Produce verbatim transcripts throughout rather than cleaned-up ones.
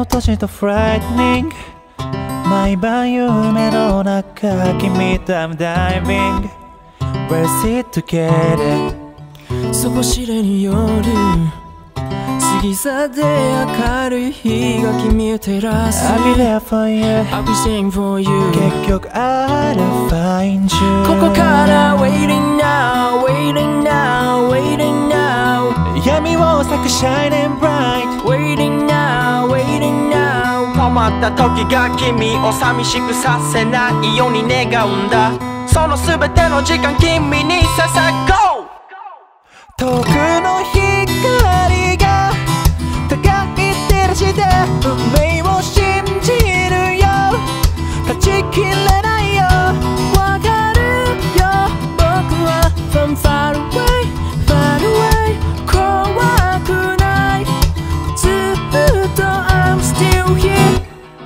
閉じた frightening 毎晩夢の中君と I'm diving We'll sit together 底知れぬ夜過ぎ去で明るい日が君を照らす I'll be there for you I'll be staying for you 結局 I'll find you ここから Waiting now Waiting now Waiting now 闇を咲く Shining bright Waiting now Waiting now 止まった時が君を寂しくさせないように願うんだその全ての時間君に捧ごう遠くの光が高い照らして運命を信じるよ断ち切れないよわかるよ僕は From far away far away 怖くないずっと I'm still here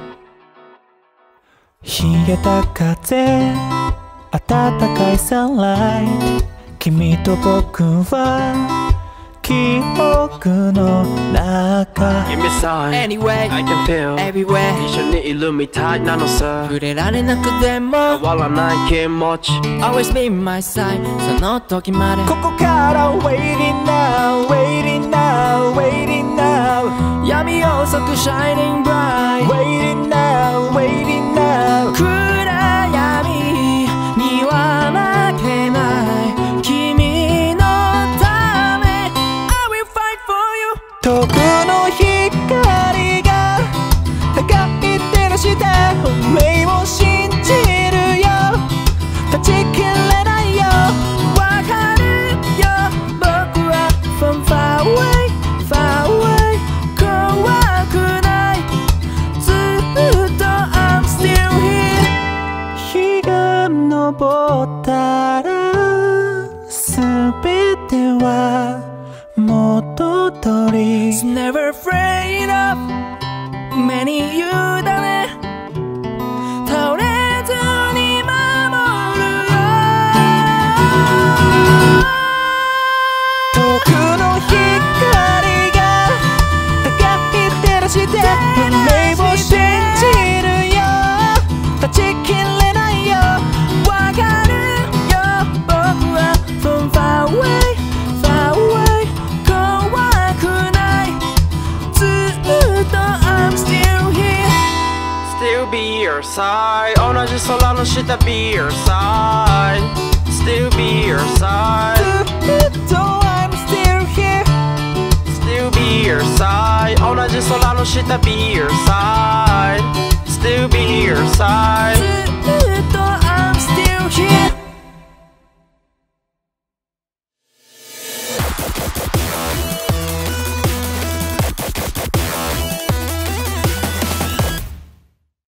冷えた風暖かい sunlight 君と僕は記憶の中 Give me a sign Anyway I can feel Everywhere 一緒にいるみたいなのさ触れられなくても変わらない気持ち Always be my side その時までここから Waiting now Waiting now Waiting now 闇を咲く Shining bright Waiting now Waiting now 暗闇には負けない君のため I will fight for you 遠くの光が高い照らして運命を信じるよ断ち切れないよわかるよ僕は From far away far away 怖くないずっと I'm still here 日が昇ったら全ては元通り Never afraid of 目に言うだね倒れずに守るよ遠くの光が高い照らして運命を信じるよ断ち切れないよわかるよ僕は From far away far away 怖くないずっと I'm still here Still be your side 同じ空の下 be your side Still be your side ずっと I'm still here Still be your side 同じ空の下 be your side Still be your side